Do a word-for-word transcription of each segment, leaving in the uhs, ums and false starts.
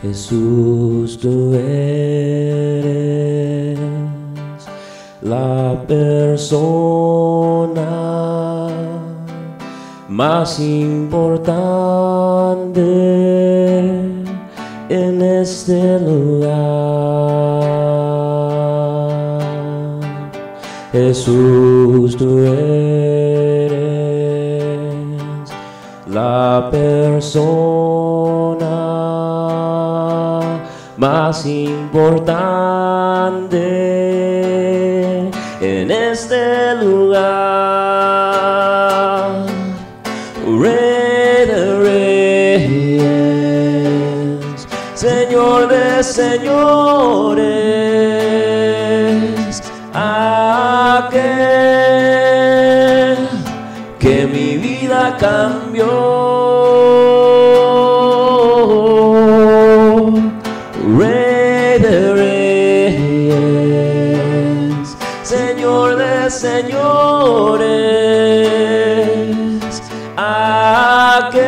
Jesús, tú eres la persona más importante en este lugar. Jesús, tú eres la persona más importante en este lugar. Rey de reyes, Señor de señores, aquel que mi vida cambió. Rey de reyes, Señor de señores, aquel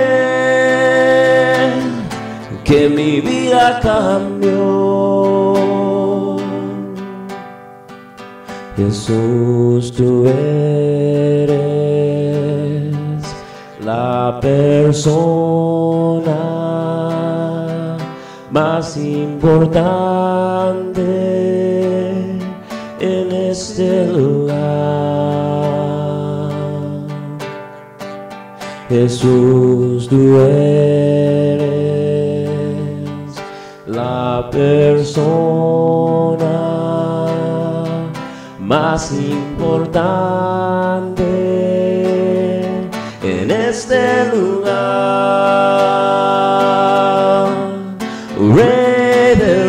que mi vida cambió. Jesús, tú eres la persona más importante en este lugar. Jesús, tú eres la persona más importante en este lugar. Rey de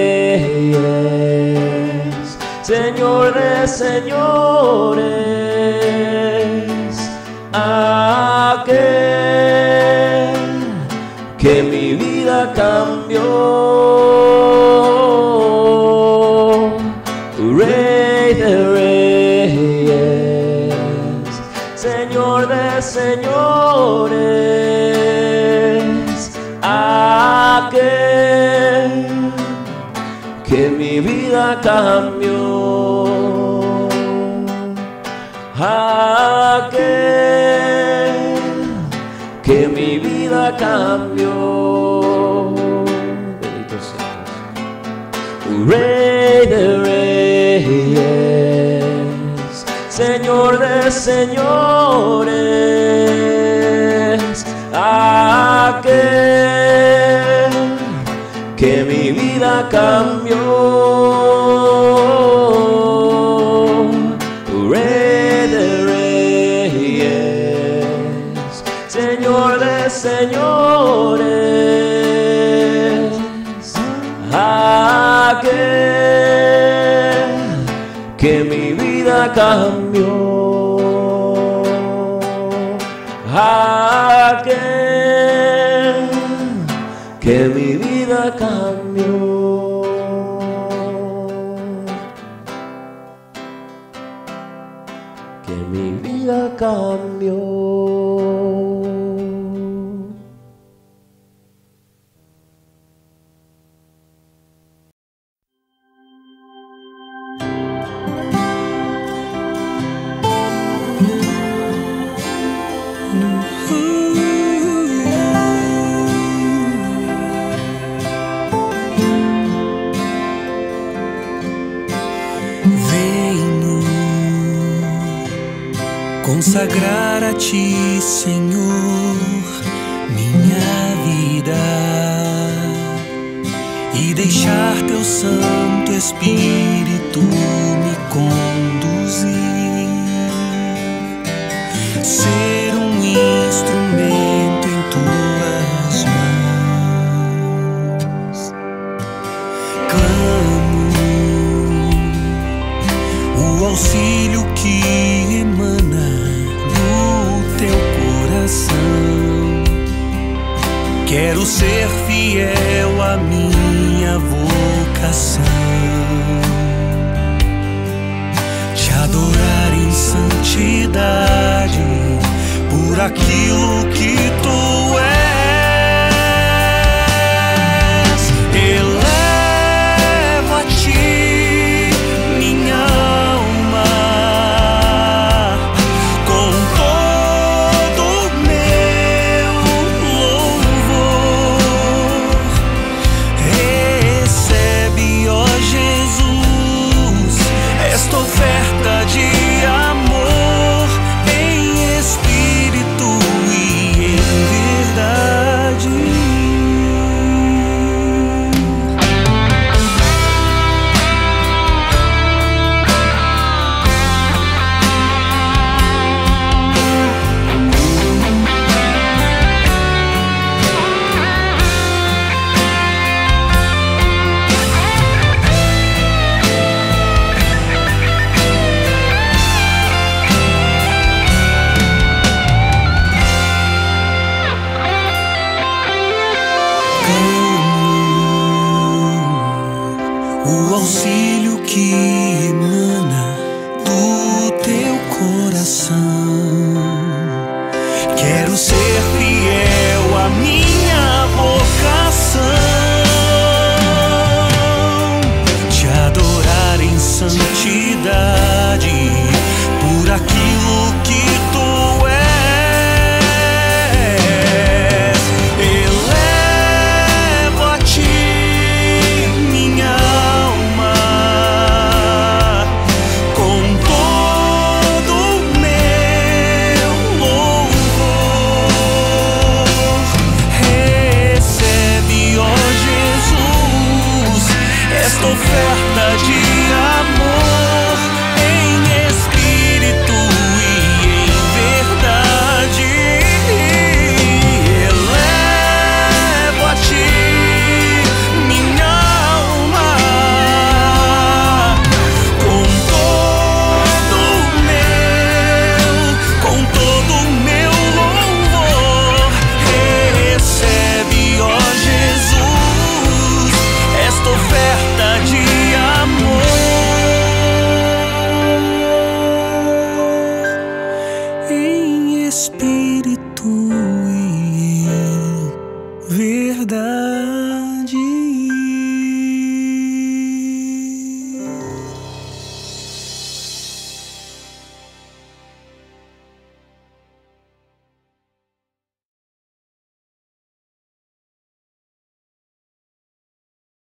reyes, Señor de señores, aquel que mi vida cambió. Rey de reyes, Señor de señores, aquel que mi vida cambió. Aquel que mi vida cambió. Bendito seas. Rey de reyes, Señor de señores, aquel que mi vida cambió. Rey de reyes, Señor de señores, aquel que mi vida cambió. Aquel que mi vida cambió. Que mi vida cambió. Consagrar a ti, Senhor, minha vida e deixar teu Santo Espírito me conduzir, ser um instrumento em tuas mãos. Clamo o auxílio que emana teu coração. Quero ser fiel à minha vocação, te adorar em santidade por aquilo que